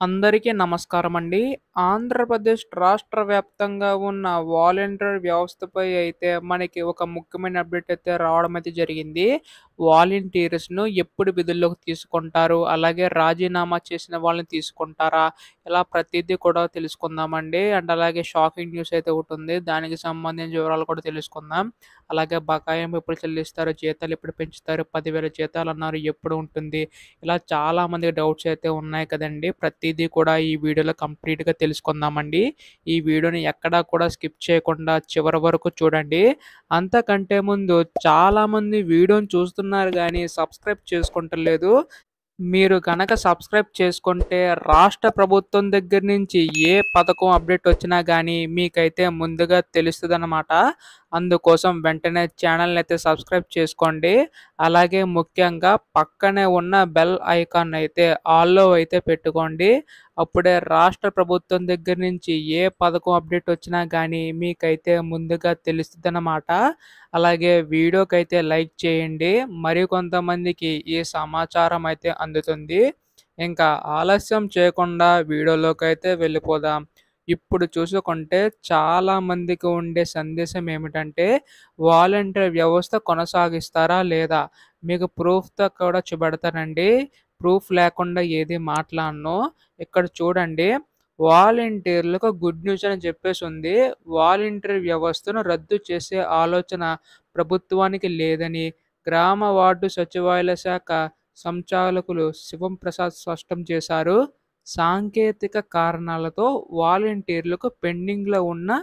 అందరికీ నమస్కారమండి. ఆంధ్రప్రదేశ్ రాష్ట్ర వ్యాప్తంగా ఉన్న వాలంటీర్ వ్యవస్థపై అయితే మనకి ఒక ముఖ్యమైన అప్డేట్ అయితే రావడం అయితే జరిగింది. వాలంటీర్స్‌ను ఎప్పుడు విధుల్లోకి తీసుకుంటారు? అలాగే రాజీనామా చేసిన వాళ్ళని తీసుకుంటారా? ఇలా ప్రతీదీ కూడా తెలుసుకుందామండి. అండ్ అలాగే షాకింగ్ న్యూస్ అయితే ఒకటుంది. దానికి సంబంధించిన వివరాలు కూడా తెలుసుకుందాం. అలాగే బకాయిలు ఎప్పుడు చెల్లిస్తారు? జీతాలు ఎప్పుడు పెంచుతారు? 10,000 జీతాలన్నారు ఎప్పుడు ఉంటుంది? ఇలా చాలామందికి డౌట్స్ అయితే ఉన్నాయి కదండీ! ప్రతీదీ కూడా ఈ వీడియోలో కంప్లీట్‌గా తెలుసుకుందామండి. ఈ వీడియోని ఎక్కడా కూడా స్కిప్ చేయకుండా చివరి వరకు చూడండి. అంతకంటే ముందు చాలామంది వీడియోని చూస్తున్నారు గానీ సబ్స్క్రైబ్ చేసుకుంటలేదు. మీరు గనక సబ్స్క్రైబ్ చేసుకుంటే రాష్ట్ర ప్రభుత్వం దగ్గర నుంచి ఏ పథకం అప్డేట్ వచ్చినా గానీ మీకైతే ముందుగా తెలుస్తదనమాట. అందుకోసం వెంటనే ఛానల్‌ని అయితే సబ్స్క్రైబ్ చేసుకోండి. అలాగే ముఖ్యంగా పక్కనే ఉన్న బెల్ ఐకాన్ అయితే ఆల్‌లో అయితే పెట్టుకోండి. అప్పుడే రాష్ట్ర ప్రభుత్వం దగ్గర నుంచి ఏ పథకం అప్డేట్ వచ్చినా గానీ మీకైతే ముందుగా తెలుస్తదనమాట. అలాగే వీడియోకైతే లైక్ చేయండి. మరికొంతమందికి ఈ సమాచారం అయితే అందుతుంది. ఇంకా ఆలస్యం చేయకుండా వీడియోలోకైతే వెళ్ళిపోదాం. ఇప్పుడు చూసుకుంటే చాలామందికి ఉండే సందేశం ఏమిటంటే, వాలంటీర్ వ్యవస్థ కొనసాగిస్తారా లేదా? మీకు ప్రూఫ్‌తో కూడా చూపెడతానండి. ప్రూఫ్ లేకుండా ఏది మాట్లాడను. ఇక్కడ చూడండి. వాలంటీర్‌లకు గుడ్ న్యూస్ అని చెప్పేసుంది. వాలంటీర్ వ్యవస్థను రద్దు చేసే ఆలోచన ప్రభుత్వానికి లేదని గ్రామ వార్డు సచివాలయ శాఖ సంచాలకులు శివం ప్రసాద్ స్పష్టం చేశారు. సాంకేతిక కారణాలతో వాలంటీర్లకు పెండింగ్‌లో ఉన్న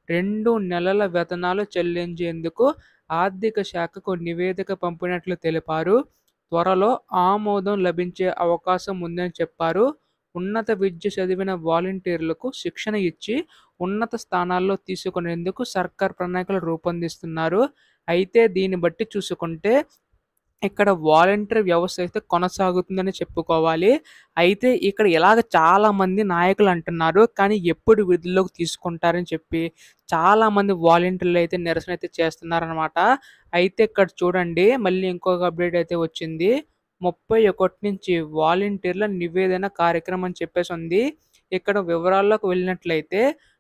2 నెలల వేతనాలు చెల్లించేందుకు ఆర్థిక శాఖకు నివేదిక పంపినట్లు తెలిపారు. త్వరలో ఆమోదం లభించే అవకాశం ఉందని చెప్పారు. ఉన్నత విద్య చదివిన వాలంటీర్లకు శిక్షణ ఇచ్చి ఉన్నత స్థానాల్లో తీసుకునేందుకు సర్కార్ ప్రణాళికలు రూపొందిస్తున్నారు. అయితే దీన్ని బట్టి చూసుకుంటే ఇక్కడ వాలంటీర్ వ్యవస్థ అయితే కొనసాగుతుందని చెప్పుకోవాలి. అయితే ఇక్కడ ఇలాగ చాలామంది నాయకులు అంటున్నారు. కానీ ఎప్పుడు విధుల్లోకి తీసుకుంటారని చెప్పి చాలామంది వాలంటీర్లు అయితే నిరసన అయితే చేస్తున్నారనమాట. అయితే ఇక్కడ చూడండి మళ్ళీ ఇంకొక అప్డేట్ అయితే వచ్చింది. 31 నుంచి వాలంటీర్ల నివేదన కార్యక్రమం అని చెప్పేసుంది. ఇక్కడ వివరాల్లోకి వెళ్ళినట్లయితే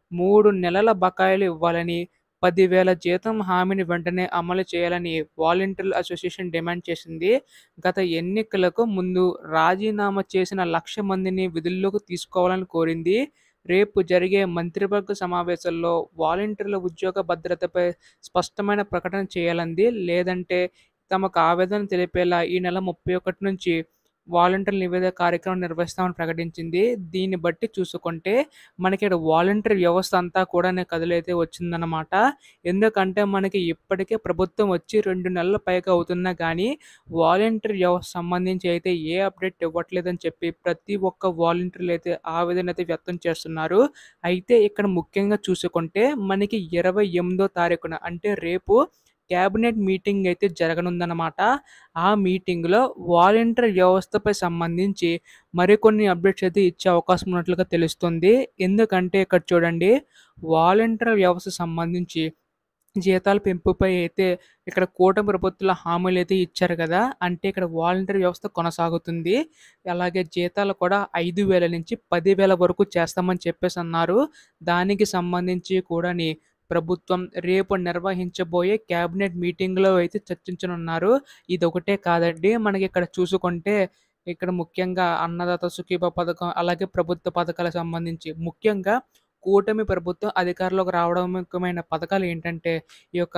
3 నెలల బకాయిలు ఇవ్వాలని 10,000 జీతం హామీని వెంటనే అమలు చేయాలని వాలంటీర్ల అసోసియేషన్ డిమాండ్ చేసింది. గత ఎన్నికలకు ముందు రాజీనామా చేసిన 1,00,000 మందిని విధుల్లోకి తీసుకోవాలని కోరింది. రేపు జరిగే మంత్రివర్గ సమావేశంలో వాలంటీర్ల ఉద్యోగ భద్రతపై స్పష్టమైన ప్రకటన చేయాలంది. లేదంటే తమకు ఆవేదన తెలిపేలా ఈ నెల 31 నుంచి వాలంటీర్ నివేదిక కార్యక్రమం నిర్వహిస్తామని ప్రకటించింది. దీన్ని బట్టి చూసుకుంటే మనకిక్కడ వాలంటీర్ వ్యవస్థ అంతా కూడానే కథలైతే వచ్చిందనమాట. ఎందుకంటే మనకి ఇప్పటికే ప్రభుత్వం వచ్చి 2 నెలల పైగా అవుతున్నా గానీ, వాలంటీర్ వ్యవస్థ సంబంధించి అయితే ఏ అప్డేట్ ఇవ్వట్లేదని చెప్పి ప్రతి ఒక్క వాలంటీర్లయితే ఆవేదన అయితే వ్యక్తం చేస్తున్నారు. అయితే ఇక్కడ ముఖ్యంగా చూసుకుంటే మనకి 28దో తారీఖున అంటే రేపు క్యాబినెట్ మీటింగ్ అయితే జరగనుందనమాట. ఆ మీటింగ్‌లో వాలంటీర్ వ్యవస్థపై సంబంధించి మరికొన్ని అప్డేట్స్ అయితే ఇచ్చే అవకాశం ఉన్నట్లుగా తెలుస్తుంది. ఎందుకంటే ఇక్కడ చూడండి వాలంటీర్ వ్యవస్థ సంబంధించి జీతాల పెంపుపై అయితే ఇక్కడ కూటమి ప్రభుత్వాలు హామీలైతే ఇచ్చారు కదా! అంటే ఇక్కడ వాలంటీర్ వ్యవస్థ కొనసాగుతుంది. అలాగే జీతాలు కూడా 5,000 నుంచి 10,000 వరకు చేస్తామని చెప్పేసన్నారు. దానికి సంబంధించి కూడాని ప్రభుత్వం రేపు నిర్వహించబోయే క్యాబినెట్ మీటింగ్‌లో అయితే చర్చించనున్నారు. ఇదొకటే కాదండి. మనకిక్కడ చూసుకుంటే ఇక్కడ ముఖ్యంగా అన్నదాత సుఖీభవ పథకం అలాగే ప్రభుత్వ పథకాలకు సంబంధించి ముఖ్యంగా కూటమి ప్రభుత్వం అధికారంలోకి రావడం ముఖ్యమైన పథకాలు ఏంటంటే, ఈ యొక్క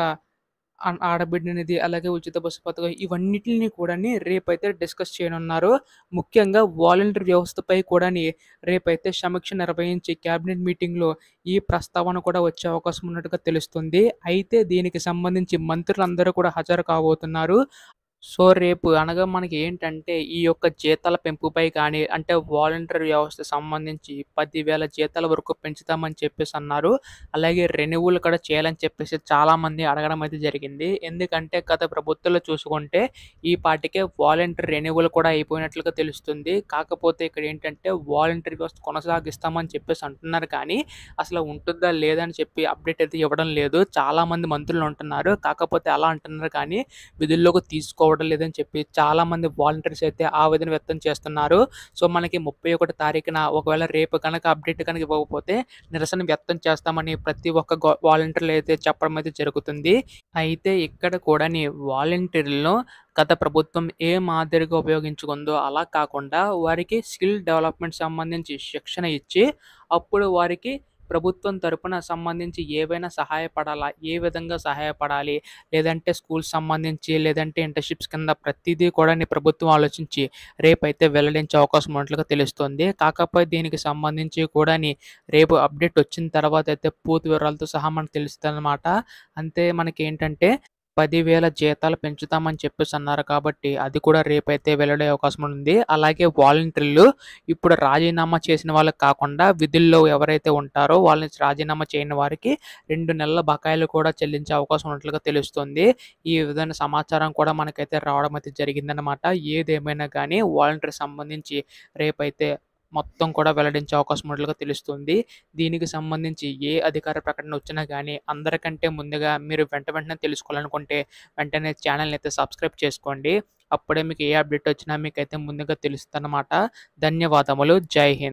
ఆడబిడ్డ నిధి, అలాగే ఉచిత బస్సు పథకం ఇవన్నిటిని కూడాని రేపైతే డిస్కస్ చేయనున్నారు. ముఖ్యంగా వాలంటీర్ వ్యవస్థపై కూడాని రేపైతే సమీక్ష నిర్వహించి క్యాబినెట్ మీటింగ్‌లో ఈ ప్రస్తావన కూడా వచ్చే అవకాశం ఉన్నట్టుగా తెలుస్తుంది. అయితే దీనికి సంబంధించి మంత్రులందరూ కూడా హాజరు కాబోతున్నారు. సో, రేపు అనగా మనకి ఏంటంటే, ఈ యొక్క జీతాల పెంపుపై కానీ, అంటే వాలంటీర్ వ్యవస్థకు సంబంధించి 10,000 జీతాల వరకు పెంచుతామని చెప్పేసన్నారు. అలాగే రెన్యువల్ కూడా చేయాలని చెప్పేసి చాలామంది అడగడం అయితే జరిగింది. ఎందుకంటే, గత ప్రభుత్వంలో చూసుకుంటే, ఈ పాటికే వాలంటీర్ రెన్యువల్ కూడా అయిపోయినట్లుగా తెలుస్తుంది. కాకపోతే ఇక్కడ ఏంటంటే, వాలంటీర్ వ్యవస్థ కొనసాగిస్తామని చెప్పేసి అంటున్నారు కానీ, అసలు ఉంటుందా లేదా అని చెప్పి అప్డేట్ అయితే ఇవ్వడం లేదు. చాలామంది మంత్రులు ఉంటున్నారు. కాకపోతే అలా అంటున్నారు కానీ, విధుల్లోకి తీసుకోవడం కూడా లేదని చెప్పి చాలామంది వాలంటీర్స్ అయితే ఆవేదన వ్యక్తం చేస్తున్నారు. సో, మనకి 31 తారీఖున ఒకవేళ రేపు గనక అప్డేట్ గనక ఇవ్వకపోతే నిరసన వ్యక్తం చేస్తామని ప్రతి ఒక్క వాలంటీర్లు అయితే చెప్పడం అయితే జరుగుతుంది. అయితే ఇక్కడ కూడాని వాలంటీర్‌లను గత ప్రభుత్వం ఏ మాదిరిగా ఉపయోగించుకుందో అలా కాకుండా వారికి స్కిల్ డెవలప్‌మెంట్ సంబంధించి శిక్షణ ఇచ్చి, అప్పుడు వారికి ప్రభుత్వం తరపున సంబంధించి ఏవైనా సహాయపడాలా? ఏ విధంగా సహాయపడాలి? లేదంటే స్కూల్స్ సంబంధించి, లేదంటే ఇంటర్న్‌షిప్స్ కింద ప్రతీదీ కూడాని ప్రభుత్వం ఆలోచించి రేపైతే వెల్లడించే అవకాశం ఉన్నట్లుగా తెలుస్తుంది. కాకపోతే దీనికి సంబంధించి కూడాని రేపు అప్డేట్ వచ్చిన తర్వాత అయితే పూర్తి వివరాలతో సహా మనకు తెలుస్తదనమాట. అంతే మనకేంటంటే 10,000 జీతాలు పెంచుతామని చెప్పేసన్నారు కాబట్టి, అది కూడా రేపైతే వెల్లడే అవకాశం ఉంది. అలాగే వాలంటీర్లు ఇప్పుడు రాజీనామా చేసిన వాళ్ళకి కాకుండా, విధుల్లో ఎవరైతే ఉంటారో వాళ్ళని రాజీనామా చేయని వారికి 2 నెలల బకాయిలు కూడా చెల్లించే అవకాశం ఉన్నట్లుగా తెలుస్తుంది. ఈ విధమైన సమాచారం కూడా మనకైతే రావడం అయితే జరిగిందనమాట. ఏదేమైనా గానీ వాలంటీర్‌కి సంబంధించి రేపైతే మొత్తం కూడా వెల్లడించే అవకాశం ఉన్నట్లుగా తెలుస్తుంది. దీనికి సంబంధించి ఏ అధికార ప్రకటన వచ్చినా గానీ, అందరికంటే ముందుగా మీరు వెంటనే తెలుసుకోవాలనుకుంటే వెంటనే ఛానెల్‌ని అయితే సబ్స్క్రైబ్ చేసుకోండి. అప్పుడే మీకు ఏ అప్డేట్ వచ్చినా మీకైతే ముందుగా తెలుస్తదనమాట. ధన్యవాదములు. జై హింద్.